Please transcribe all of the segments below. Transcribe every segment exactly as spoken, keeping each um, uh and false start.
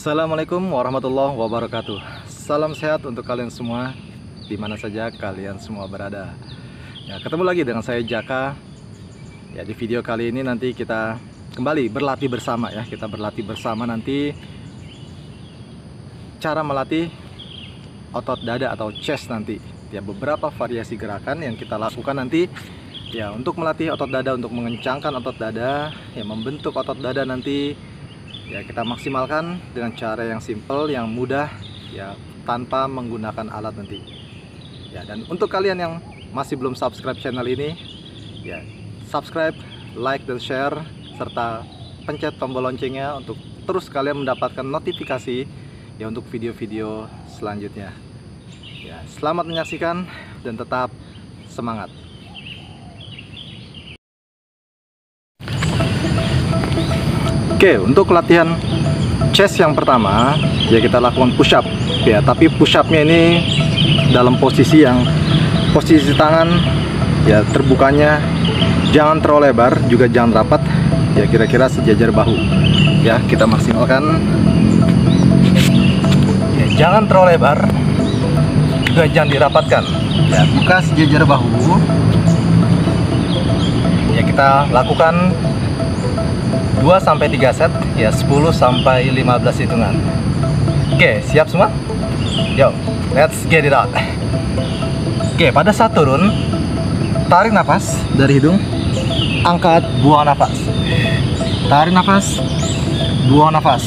Assalamualaikum warahmatullahi wabarakatuh. Salam sehat untuk kalian semua, di mana saja kalian semua berada. Ya, ketemu lagi dengan saya Jaka. Ya, di video kali ini nanti kita kembali berlatih bersama ya. Kita berlatih bersama nanti cara melatih otot dada atau chest nanti. Ya, beberapa variasi gerakan yang kita lakukan nanti ya untuk melatih otot dada, untuk mengencangkan otot dada, ya membentuk otot dada nanti. Ya, kita maksimalkan dengan cara yang simple, yang mudah, ya tanpa menggunakan alat nanti. Ya, dan untuk kalian yang masih belum subscribe channel ini, ya subscribe, like dan share, serta pencet tombol loncengnya untuk terus kalian mendapatkan notifikasi ya untuk video-video selanjutnya. Ya, selamat menyaksikan dan tetap semangat. Oke, untuk latihan chest yang pertama ya kita lakukan push up ya, tapi push upnya ini dalam posisi yang posisi tangan ya terbukanya jangan terlalu lebar, juga jangan rapat ya, kira-kira sejajar bahu ya. Kita maksimalkan ya, jangan terlalu lebar, juga jangan dirapatkan ya, buka sejajar bahu ya. Kita lakukan dua sampai tiga set ya, sepuluh sampai lima belas hitungan. Oke, siap semua? Yo, let's get it out. Oke, pada saat turun, tarik nafas dari hidung, angkat, buang nafas. Tarik nafas, buang nafas.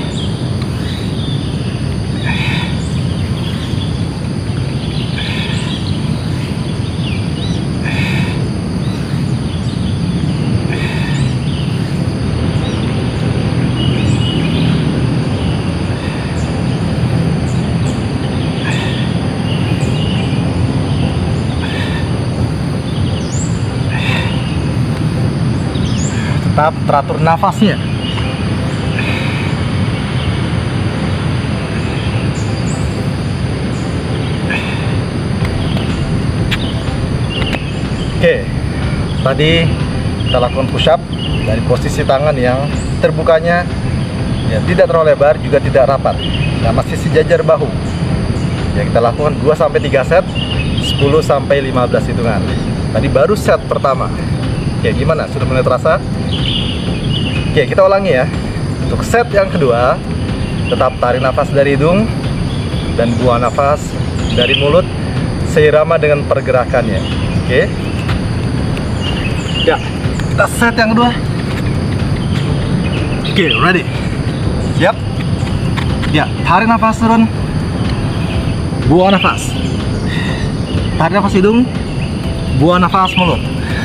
Tetap teratur nafasnya. Oke, tadi kita lakukan push up dari posisi tangan yang terbukanya ya tidak terlalu lebar, juga tidak rapat ya, masih sejajar bahu ya. Kita lakukan dua sampai tiga set, sepuluh sampai lima belas hitungan. Tadi baru set pertama. Oke, gimana? Sudah mulai terasa? Oke, kita ulangi ya. Untuk set yang kedua, tetap tarik nafas dari hidung dan buang nafas dari mulut seirama dengan pergerakannya. Oke. Ya, kita set yang kedua. Oke, ready? Siap? Ya, tarik nafas turun. Buang nafas. Tarik nafas hidung, buang nafas mulut.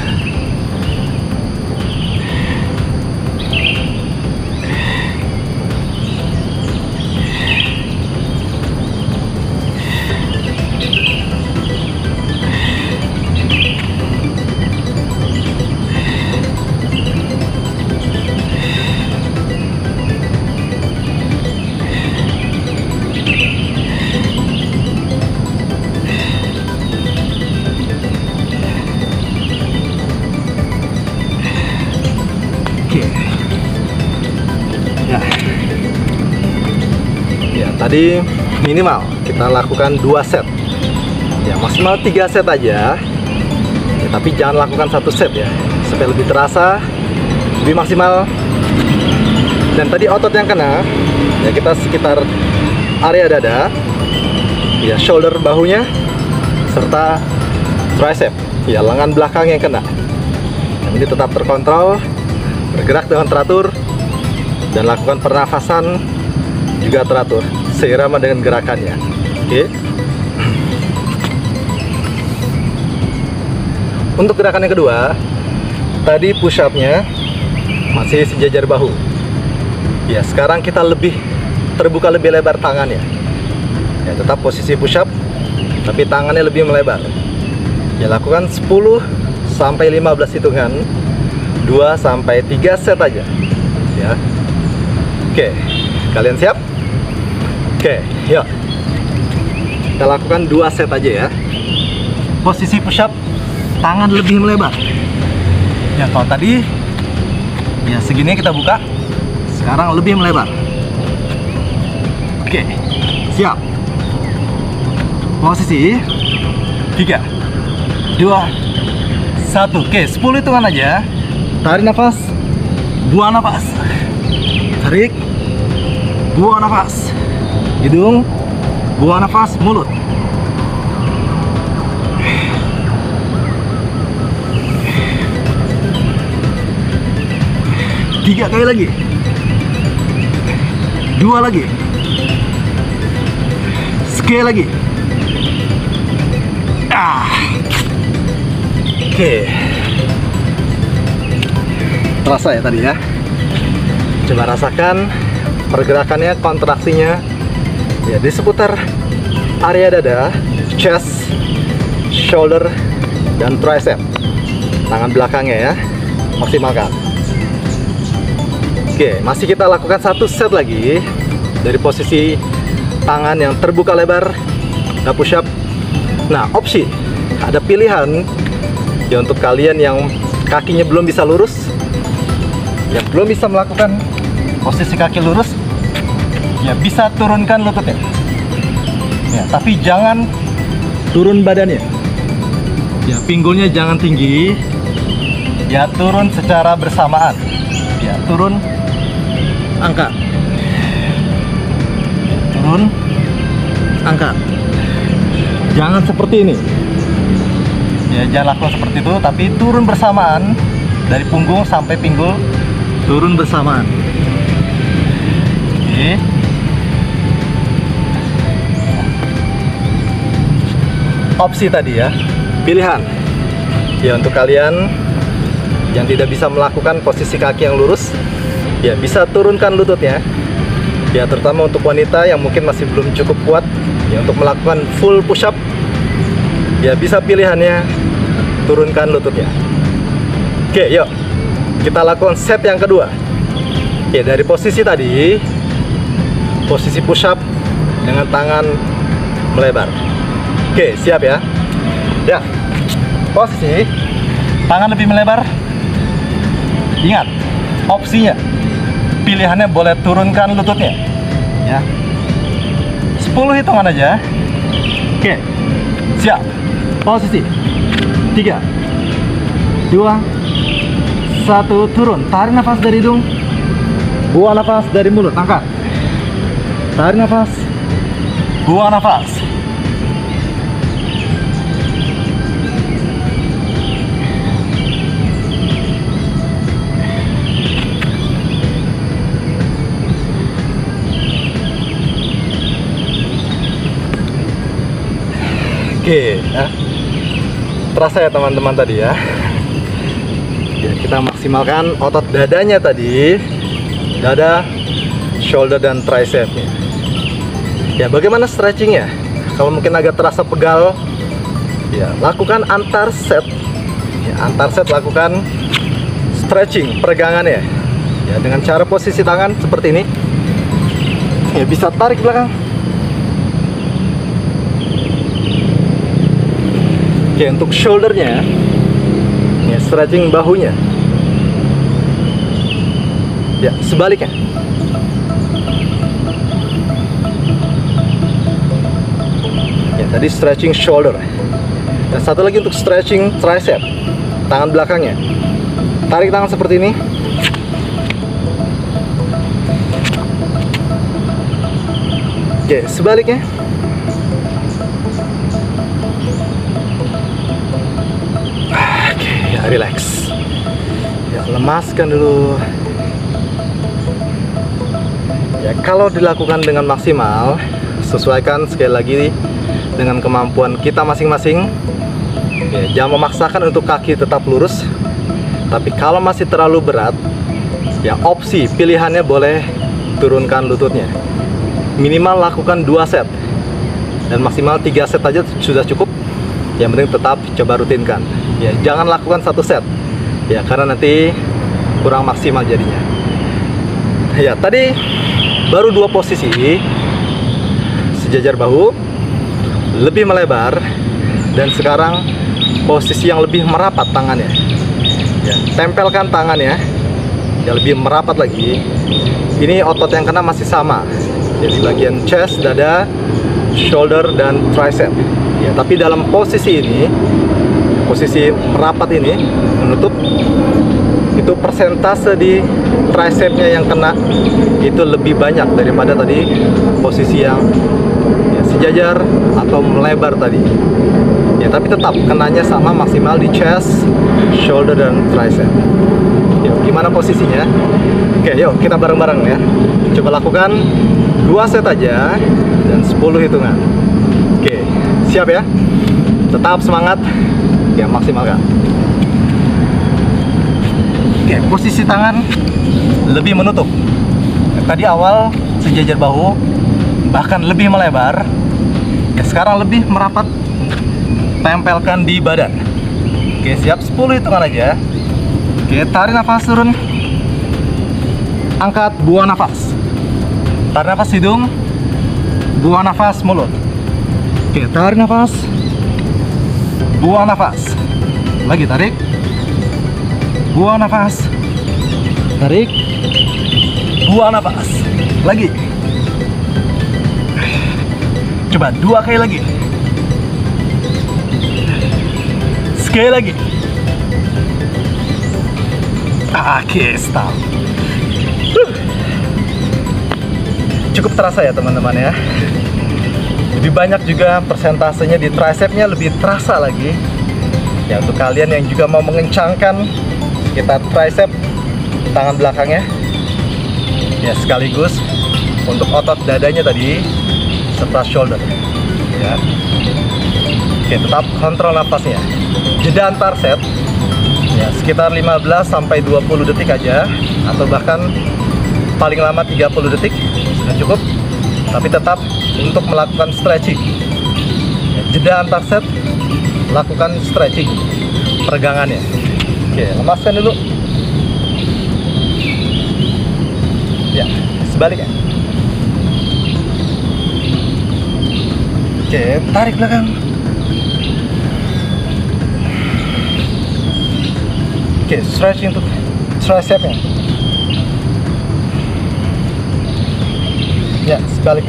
Ya. Ya, tadi minimal kita lakukan dua set. Ya, maksimal tiga set aja. Ya, tapi jangan lakukan satu set ya, supaya lebih terasa, lebih maksimal. Dan tadi otot yang kena ya kita sekitar area dada, ya shoulder bahunya, serta tricep, ya lengan belakang yang kena. Dan ini tetap terkontrol, bergerak dengan teratur, dan lakukan pernafasan juga teratur seirama dengan gerakannya. Oke. Untuk gerakan yang kedua, tadi push up-nya masih sejajar bahu. Ya, sekarang kita lebih terbuka, lebih lebar tangannya. Ya, tetap posisi push up, tapi tangannya lebih melebar. Ya, lakukan sepuluh sampai lima belas hitungan, dua sampai tiga set aja. Ya. Oke, kalian siap? Oke, yuk. Kita lakukan dua set aja ya. Posisi push up, tangan lebih melebar. Ya, kalau tadi ya segini kita buka, sekarang lebih melebar. Oke, siap. Posisi tiga, dua, satu. Oke, sepuluh hitungan aja. Tarik nafas, buang nafas, tarik, buang nafas, hidung, buang nafas, mulut. Tiga kali lagi, dua lagi, sekali lagi. Ah, oke. Terasa ya tadi ya. Coba rasakan pergerakannya, kontraksinya. Ya, di seputar area dada, chest, shoulder, dan tricep. Tangan belakangnya ya, maksimalkan. Oke, masih kita lakukan satu set lagi dari posisi tangan yang terbuka lebar, nah push up. Nah, opsi ada pilihan ya untuk kalian yang kakinya belum bisa lurus, yang belum bisa melakukan posisi kaki lurus, ya bisa turunkan lututnya. Ya, tapi jangan turun badannya. Ya, pinggulnya jangan tinggi. Ya, turun secara bersamaan. Ya, turun, angkat, turun, angkat. Jangan seperti ini. Ya, jangan lakukan seperti itu, tapi turun bersamaan dari punggung sampai pinggul, turun bersamaan. Oke. Opsi tadi ya, pilihan. Ya, untuk kalian yang tidak bisa melakukan posisi kaki yang lurus, ya bisa turunkan lututnya. Ya, terutama untuk wanita yang mungkin masih belum cukup kuat ya untuk melakukan full push up, ya bisa pilihannya turunkan lututnya. Oke, yuk kita lakukan set yang kedua. Oke, dari posisi tadi, posisi push up dengan tangan melebar. Oke, siap ya. Ya, posisi tangan lebih melebar. Ingat, opsinya, pilihannya boleh turunkan lututnya. Ya, sepuluh hitungan aja. Oke, siap. Posisi tiga, dua, satu, turun. Tarik nafas dari hidung, buang nafas dari mulut. Angkat, tarik nafas, buang nafas. Oke, ya. Terasa ya teman-teman tadi ya. Ya, kita maksimalkan otot dadanya tadi, dada, shoulder, dan tricepnya. Ya, bagaimana stretchingnya? Kalau mungkin agak terasa pegal, ya lakukan antar set. Ya, antar set lakukan stretching, peregangannya. Ya, dengan cara posisi tangan seperti ini. Ya, bisa tarik belakang. Oke, untuk shouldernya, ya stretching bahunya. Ya, sebaliknya. Ya, tadi stretching shoulder. Dan satu lagi untuk stretching tricep, tangan belakangnya. Tarik tangan seperti ini. Oke, sebaliknya. Relax. Ya, lemaskan dulu. Ya, kalau dilakukan dengan maksimal, sesuaikan sekali lagi dengan kemampuan kita masing-masing. Ya, jangan memaksakan untuk kaki tetap lurus. Tapi kalau masih terlalu berat, ya opsi pilihannya boleh turunkan lututnya. Minimal lakukan dua set dan maksimal tiga set aja sudah cukup. Yang penting tetap coba rutinkan. Ya, jangan lakukan satu set. Ya, karena nanti kurang maksimal jadinya. Ya, tadi baru dua posisi. Sejajar bahu, lebih melebar, dan sekarang posisi yang lebih merapat tangannya. Ya, tempelkan tangannya. Ya, lebih merapat lagi. Ini otot yang kena masih sama. Jadi bagian chest, dada, shoulder, dan tricep. Ya, tapi dalam posisi ini, posisi merapat ini menutup, itu persentase di tricepnya yang kena itu lebih banyak daripada tadi posisi yang ya, sejajar atau melebar tadi. Ya, tapi tetap kenanya sama, maksimal di chest, shoulder, dan tricep. Yuk, gimana posisinya? Oke, yuk kita bareng-bareng ya. Coba lakukan dua set aja dan sepuluh hitungan. Oke, siap ya? Tetap semangat. Ya, maksimalkan. Oke, posisi tangan lebih menutup. Tadi awal sejajar bahu, bahkan lebih melebar. Ya, sekarang lebih merapat. Tempelkan di badan. Oke, siap, sepuluh hitungan aja. Oke, tarik nafas, turun. Angkat, buang nafas. Tarik nafas hidung, buang nafas mulut. Oke, tarik nafas, buang nafas. Lagi tarik, buang nafas. Tarik, buang nafas. Lagi. Coba dua kali lagi. Sekali lagi. Oke, stop. Cukup terasa ya teman-teman ya. Lebih banyak juga persentasenya di tricepnya, lebih terasa lagi. Ya, untuk kalian yang juga mau mengencangkan kita tricep tangan belakangnya, ya sekaligus untuk otot dadanya tadi serta shoulder. Ya. Oke, tetap kontrol nafasnya. Jeda antar set ya sekitar lima belas sampai dua puluh detik aja, atau bahkan paling lama tiga puluh detik sudah cukup. Tapi tetap untuk melakukan stretching ya, jeda antar set, lakukan stretching peregangannya. Oke, lemaskan dulu ya, sebaliknya. Oke, tarik belakang. Oke, stretching untuk tricepnya. Ya, sebaliknya.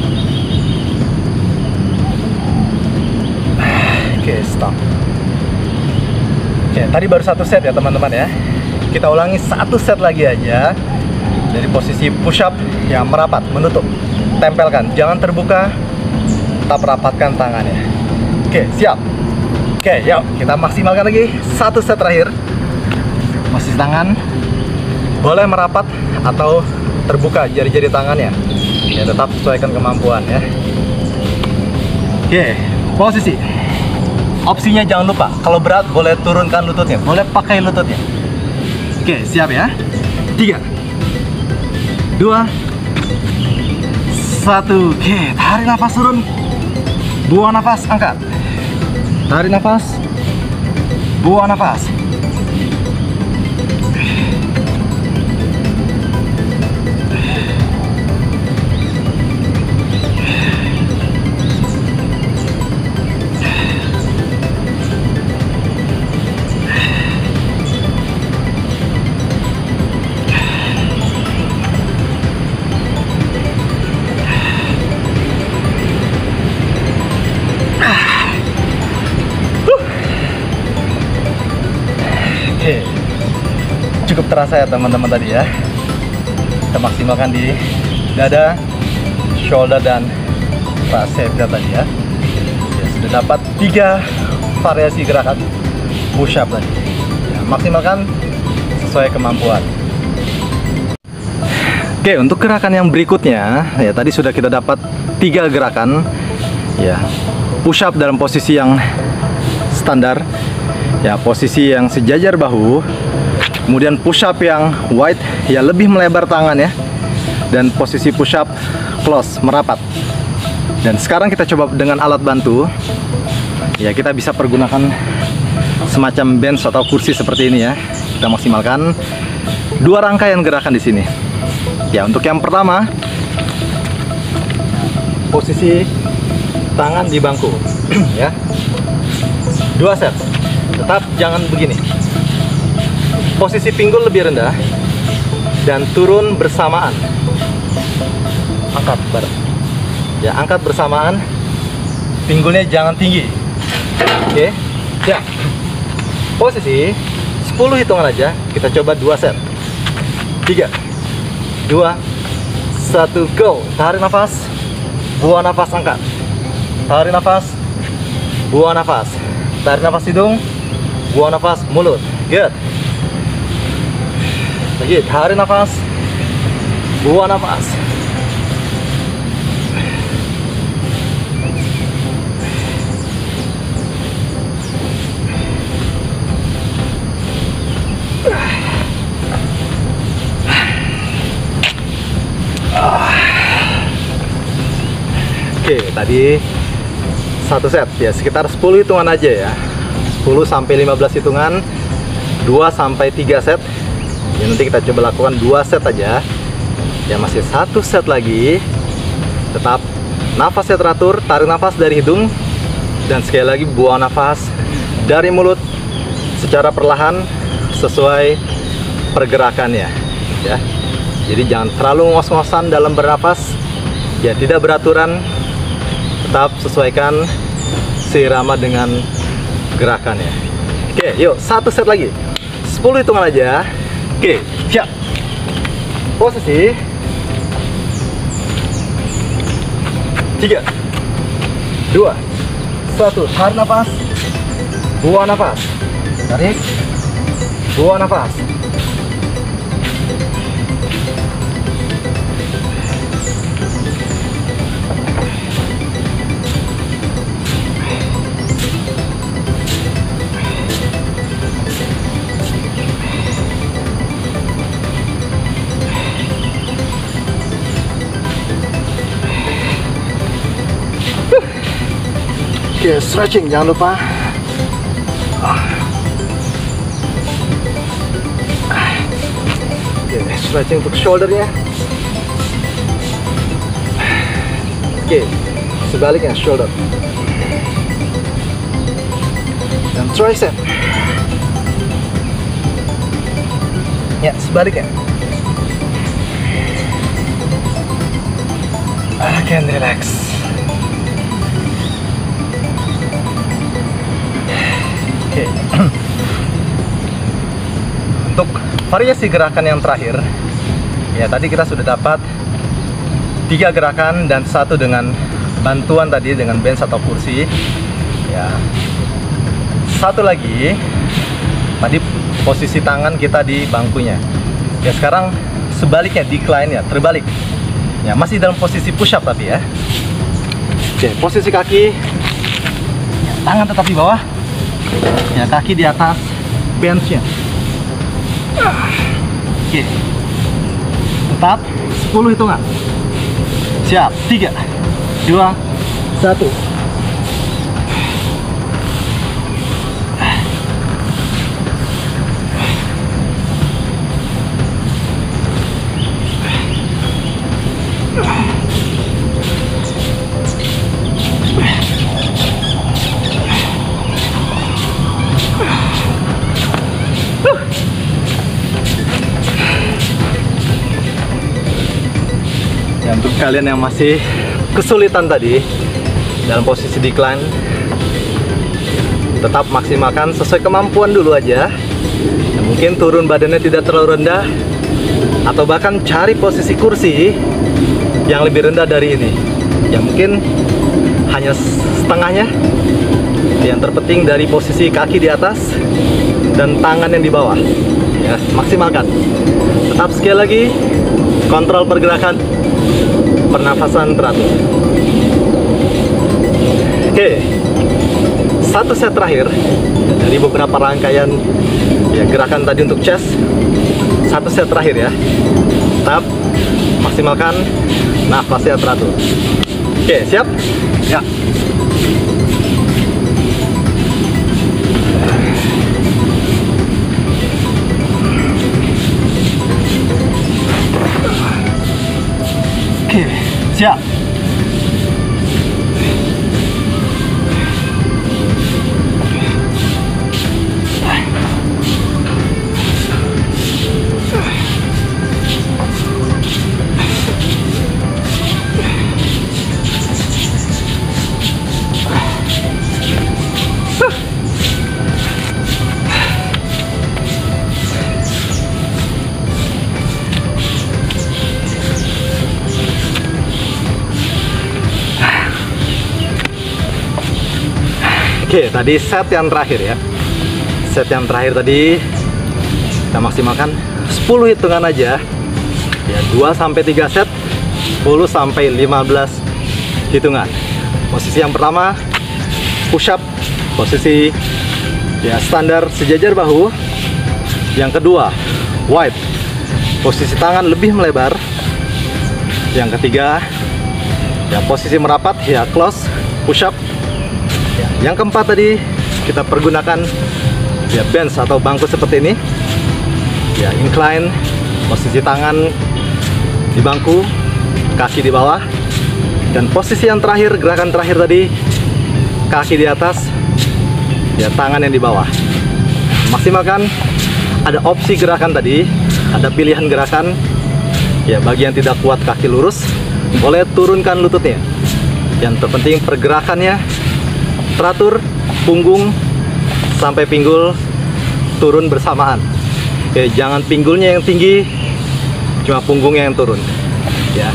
Oke, stop. Oke, tadi baru satu set ya teman-teman ya. Kita ulangi satu set lagi aja. Dari posisi push up yang merapat, menutup. Tempelkan, jangan terbuka. Tetap rapatkan tangannya. Oke, siap. Oke, yuk kita maksimalkan lagi satu set terakhir. Posisi tangan boleh merapat atau terbuka jari-jari tangannya. Ya, tetap sesuaikan kemampuan ya. Oke, posisi. Opsinya jangan lupa, kalau berat boleh turunkan lututnya, boleh pakai lututnya. Oke, siap ya. Tiga, dua, satu. Oke, tarik nafas, turun. Buang nafas, angkat. Tarik nafas, buang nafas. Oke, cukup terasa ya teman-teman tadi ya. Kita maksimalkan di dada, shoulder, dan tricepnya tadi ya. Ya, sudah dapat tiga variasi gerakan push up tadi. Ya, maksimalkan sesuai kemampuan. Oke, untuk gerakan yang berikutnya ya, tadi sudah kita dapat tiga gerakan ya. Push up dalam posisi yang standar ya, posisi yang sejajar bahu, kemudian push up yang wide ya, lebih melebar tangan ya, dan posisi push up close, merapat. Dan sekarang kita coba dengan alat bantu ya, kita bisa pergunakan semacam bench atau kursi seperti ini ya. Kita maksimalkan dua rangkaian gerakan di sini ya. Untuk yang pertama, posisi tangan di bangku ya, dua set. Tetap jangan begini. Posisi pinggul lebih rendah dan turun bersamaan. angkat bareng. Ya, angkat bersamaan. Pinggulnya jangan tinggi. Oke, ya. Posisi sepuluh hitungan aja. Kita coba dua set. Tiga, dua, satu, go. Tarik nafas, buang nafas, angkat. Tarik nafas, buang nafas. Tarik nafas hidung, buang nafas mulut. Good. Lagi, tarik nafas, buang nafas. Oke, tadi satu set ya sekitar sepuluh hitungan aja ya. sepuluh sampai lima belas hitungan, dua sampai tiga set. Ya, nanti kita coba lakukan dua set aja. Ya, masih satu set lagi. Tetap nafasnya teratur, tarik nafas dari hidung dan sekali lagi buang nafas dari mulut secara perlahan sesuai pergerakannya ya. Jadi jangan terlalu ngos-ngosan dalam bernafas. Ya, tidak beraturan. Tetap sesuaikan seirama dengan gerakannya. Oke, yuk satu set lagi. sepuluh hitungan aja. Oke, siap. Posisi tiga, dua, satu. Tarik nafas, buang nafas. Tarik, buang nafas. Oke, stretching jangan lupa. Oke, stretching untuk shouldernya. Oke, sebaliknya shoulder dan tricep. Ya, sebaliknya. Again, relax. Oke. Untuk variasi gerakan yang terakhir, ya tadi kita sudah dapat tiga gerakan dan satu dengan bantuan tadi dengan bench atau kursi. Ya, satu lagi tadi posisi tangan kita di bangkunya. Ya, sekarang sebaliknya, decline ya, terbalik. Ya, masih dalam posisi push up tapi ya. Oke, posisi kaki, ya, tangan tetap di bawah. Ya, kaki di atas benchnya. Oke, tetap sepuluh hitungan. Siap, tiga, dua, satu. Untuk kalian yang masih kesulitan tadi dalam posisi decline, tetap maksimalkan sesuai kemampuan dulu aja. Ya, mungkin turun badannya tidak terlalu rendah, atau bahkan cari posisi kursi yang lebih rendah dari ini. Ya, mungkin hanya setengahnya. Yang terpenting dari posisi kaki di atas dan tangan yang di bawah. Ya, maksimalkan. Tetap sekali lagi kontrol pergerakan, pernafasan teratur. Oke, satu set terakhir dari beberapa rangkaian ya gerakan tadi untuk chest. Satu set terakhir ya. Tetap maksimalkan nafasnya teratur. Oke, siap? Ya. Oke, siap. Oke, tadi set yang terakhir ya. Set yang terakhir tadi kita maksimalkan sepuluh hitungan aja. Ya, dua sampai tiga set, sepuluh sampai lima belas hitungan. Posisi yang pertama push up, posisi ya standar sejajar bahu. Yang kedua wide, posisi tangan lebih melebar. Yang ketiga ya posisi merapat, ya close push up. Ya, yang keempat tadi kita pergunakan ya bench atau bangku seperti ini. Ya, incline, posisi tangan di bangku, kaki di bawah. Dan posisi yang terakhir, gerakan terakhir tadi, kaki di atas, ya tangan yang di bawah. Maksimalkan. Ada opsi gerakan tadi, ada pilihan gerakan. Ya, bagi yang tidak kuat kaki lurus, boleh turunkan lututnya. Yang terpenting pergerakannya teratur, punggung sampai pinggul turun bersamaan. Oke, jangan pinggulnya yang tinggi, cuma punggungnya yang turun. Ya.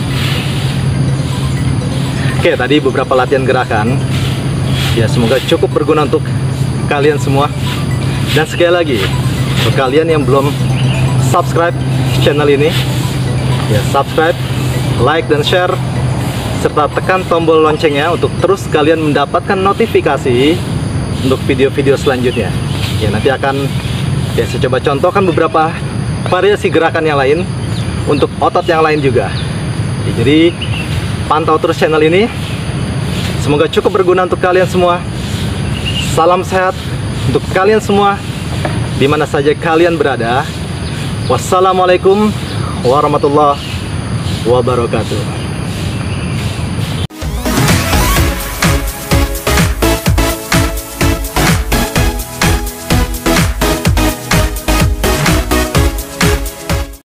Oke, tadi beberapa latihan gerakan. Ya, semoga cukup berguna untuk kalian semua. Dan sekali lagi, untuk kalian yang belum subscribe channel ini, ya subscribe, like dan share, serta tekan tombol loncengnya untuk terus kalian mendapatkan notifikasi untuk video-video selanjutnya. Ya, nanti akan ya saya coba contohkan beberapa variasi gerakan yang lain untuk otot yang lain juga. Ya, jadi pantau terus channel ini. Semoga cukup berguna untuk kalian semua. Salam sehat untuk kalian semua di mana saja kalian berada. Wassalamualaikum warahmatullahi wabarakatuh.